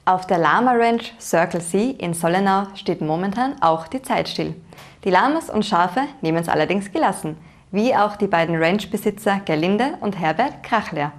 Auf der Lama Ranch Circle C in Sollenau steht momentan auch die Zeit still. Die Lamas und Schafe nehmen es allerdings gelassen, wie auch die beiden Ranchbesitzer Gerlinde und Herbert Krachler.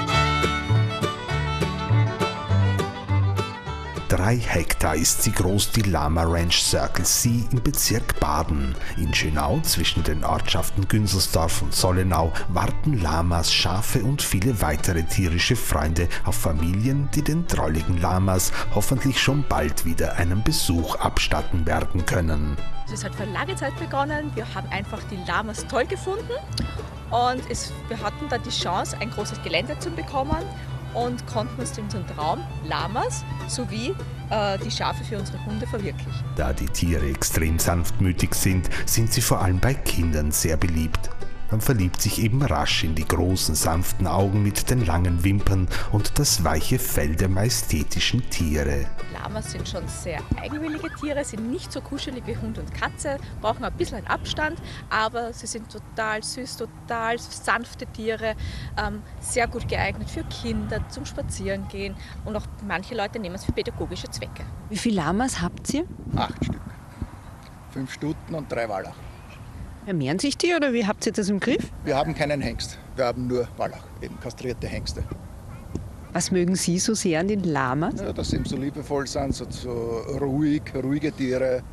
3 Hektar ist sie groß, die Lama Ranch Circle C im Bezirk Baden. In Schönau zwischen den Ortschaften Günzelsdorf und Sollenau warten Lamas, Schafe und viele weitere tierische Freunde auf Familien, die den drolligen Lamas hoffentlich schon bald wieder einen Besuch abstatten werden können. Es hat vor langer Zeit begonnen. Wir haben einfach die Lamas toll gefunden und wir hatten da die Chance, ein großes Gelände zu bekommen und konnten uns unseren Traum, Lamas sowie die Schafe für unsere Hunde verwirklichen. Da die Tiere extrem sanftmütig sind sie vor allem bei Kindern sehr beliebt. Man verliebt sich eben rasch in die großen, sanften Augen mit den langen Wimpern und das weiche Fell der majestätischen Tiere. Lamas sind schon sehr eigenwillige Tiere, sind nicht so kuschelig wie Hund und Katze, brauchen ein bisschen einen Abstand, aber sie sind total süß, total sanfte Tiere, sehr gut geeignet für Kinder, zum Spazierengehen und auch manche Leute nehmen es für pädagogische Zwecke. Wie viele Lamas habt ihr? 8 Stück. 5 Stuten und 3 Wallach. Vermehren sich die oder wie habt ihr das im Griff? Wir haben keinen Hengst, wir haben nur Wallach, eben kastrierte Hengste. Was mögen Sie so sehr an den Lamas? Ja, dass sie eben so liebevoll sind, so ruhige Tiere.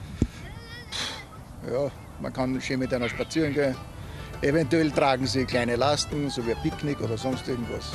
Ja, man kann schön mit einer spazieren gehen. Eventuell tragen sie kleine Lasten, so wie ein Picknick oder sonst irgendwas.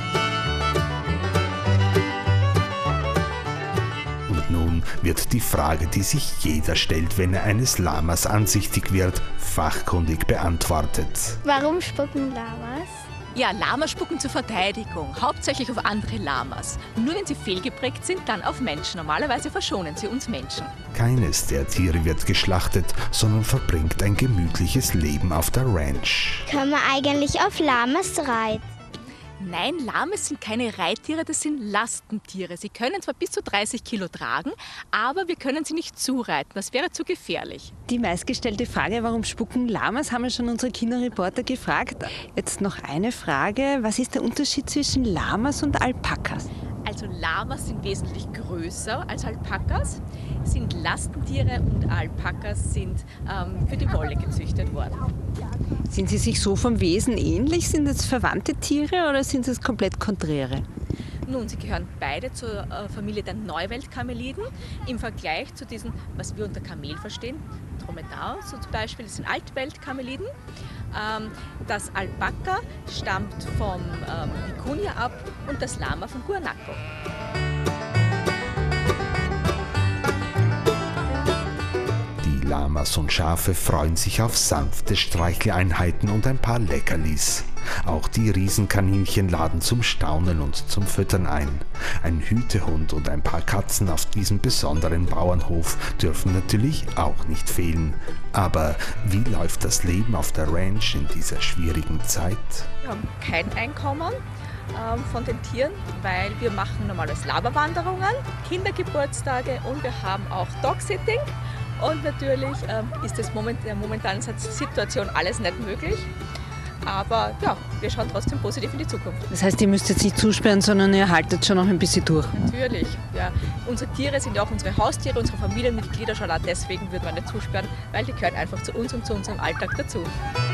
Nun wird die Frage, die sich jeder stellt, wenn er eines Lamas ansichtig wird, fachkundig beantwortet. Warum spucken Lamas? Ja, Lamas spucken zur Verteidigung, hauptsächlich auf andere Lamas. Nur wenn sie fehlgeprägt sind, dann auf Menschen. Normalerweise verschonen sie uns Menschen. Keines der Tiere wird geschlachtet, sondern verbringt ein gemütliches Leben auf der Ranch. Kann man eigentlich auf Lamas reiten? Nein, Lamas sind keine Reittiere, das sind Lastentiere. Sie können zwar bis zu 30 Kilo tragen, aber wir können sie nicht zureiten. Das wäre zu gefährlich. Die meistgestellte Frage, warum spucken Lamas, haben wir schon unsere Kinderreporter gefragt. Jetzt noch eine Frage. Was ist der Unterschied zwischen Lamas und Alpakas? Also Lamas sind wesentlich größer als Alpakas, sind Lastentiere und Alpakas sind für die Wolle gezüchtet worden. Sind sie sich so vom Wesen ähnlich? Sind es verwandte Tiere oder sind es komplett konträre? Nun, sie gehören beide zur Familie der Neuweltkameliden. Im Vergleich zu diesen, was wir unter Kamel verstehen, Dromedar so zum Beispiel, das sind Altweltkameliden. Das Alpaka stammt vom Vicuña ab und das Lama von Guanaco. Die Lamas und Schafe freuen sich auf sanfte Streicheleinheiten und ein paar Leckerlis. Auch die Riesenkaninchen laden zum Staunen und zum Füttern ein. Ein Hütehund und ein paar Katzen auf diesem besonderen Bauernhof dürfen natürlich auch nicht fehlen. Aber wie läuft das Leben auf der Ranch in dieser schwierigen Zeit? Wir haben kein Einkommen von den Tieren, weil wir machen normales Laberwanderungen, Kindergeburtstage und wir haben auch Dogsitting. Und natürlich ist es in der momentanen Situation alles nicht möglich. Aber ja, wir schauen trotzdem positiv in die Zukunft. Das heißt, ihr müsst jetzt nicht zusperren, sondern ihr haltet schon noch ein bisschen durch. Natürlich. Ja. Unsere Tiere sind ja auch unsere Haustiere, unsere Familienmitglieder. Schon auch deswegen würden wir nicht zusperren, weil die gehören einfach zu uns und zu unserem Alltag dazu.